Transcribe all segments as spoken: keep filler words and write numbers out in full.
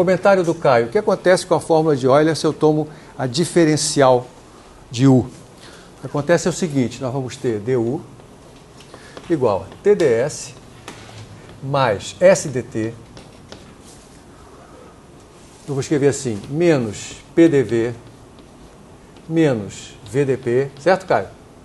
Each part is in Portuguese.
Comentário do Caio. O que acontece com a fórmula de Euler se eu tomo a diferencial de U? O que acontece é o seguinte, nós vamos ter du igual a T D S mais S D T. Eu vou escrever assim, menos P D V menos V D P, certo, Caio?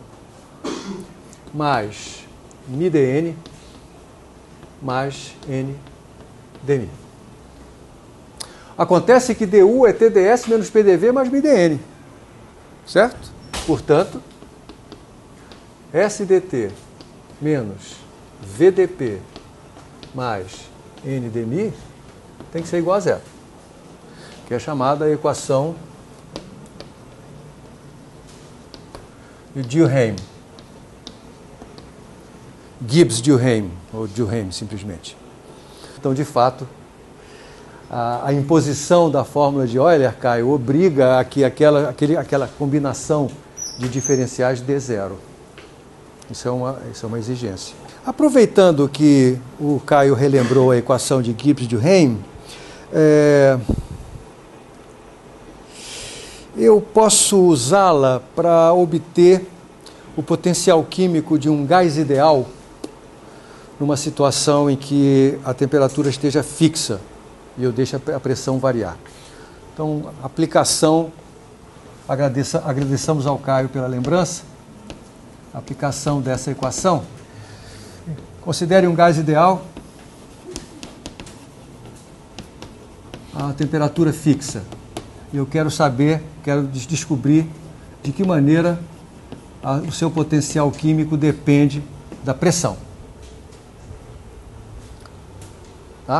Mais μ dN mais N dμ. Acontece que du é T D S menos P D V mais μ dN, certo? Portanto, S D T menos V D P mais N dμ tem que ser igual a zero, que é chamada equação de Duhem. Gibbs-Duhem, ou Duhem simplesmente. Então, de fato, a, a imposição da fórmula de Euler, Caio, obriga a que aquela, aquele, aquela combinação de diferenciais dê zero. Isso é uma, isso é uma exigência. Aproveitando que o Caio relembrou a equação de Gibbs-Duhem, é, eu posso usá-la para obter o potencial químico de um gás ideal numa situação em que a temperatura esteja fixa e eu deixo a pressão variar. Então, aplicação, agradeça, agradeçamos ao Caio pela lembrança, a aplicação dessa equação. Considere um gás ideal a temperatura fixa. E eu quero saber, quero descobrir de que maneira a, o seu potencial químico depende da pressão. Tá?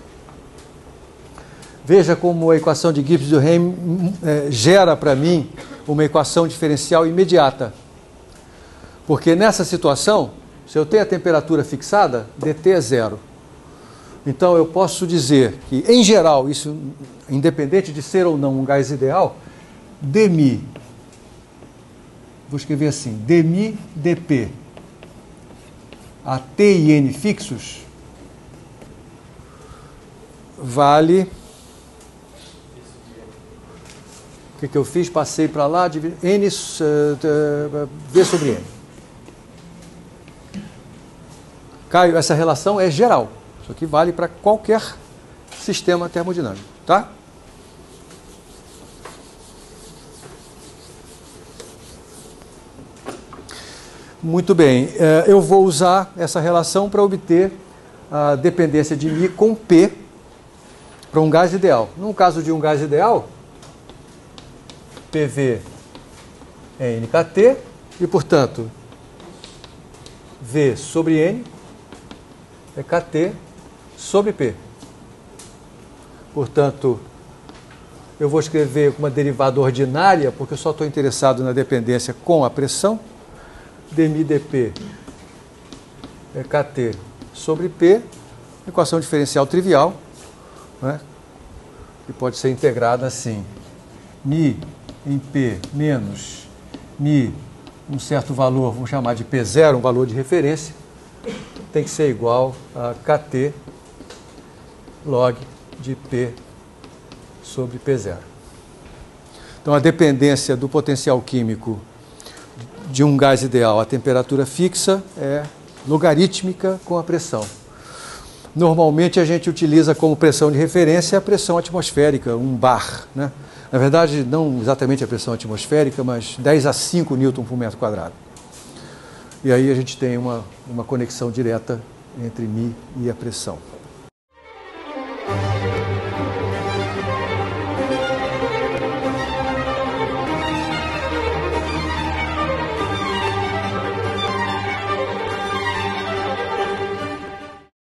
Veja como a equação de Gibbs-Duhem é, gera para mim uma equação diferencial imediata. Porque nessa situação, se eu tenho a temperatura fixada, dt é zero. Então eu posso dizer que, em geral, isso independente de ser ou não um gás ideal, dμ, vou escrever assim, dμ dp a T e N fixos vale, o que, que eu fiz? Passei para lá, de N, uh, V sobre N. Caio, essa relação é geral. Isso aqui vale para qualquer sistema termodinâmico, tá? Muito bem. Eu vou usar essa relação para obter a dependência de μ com P para um gás ideal. No caso de um gás ideal, P V é N K T e, portanto, V sobre N é K T sobre P. Portanto, eu vou escrever uma derivada ordinária, porque eu só estou interessado na dependência com a pressão. dμ dp é K T sobre P, equação diferencial trivial, né? Que pode ser integrada assim. μ em P menos μ, um certo valor, vamos chamar de P zero, um valor de referência, tem que ser igual a Kt log de P sobre P zero. Então, a dependência do potencial químico de um gás ideal à temperatura fixa é logarítmica com a pressão. Normalmente, a gente utiliza como pressão de referência a pressão atmosférica, um bar, né? Na verdade, não exatamente a pressão atmosférica, mas dez a cinco newton por metro quadrado. E aí a gente tem uma, uma conexão direta entre μ e a pressão.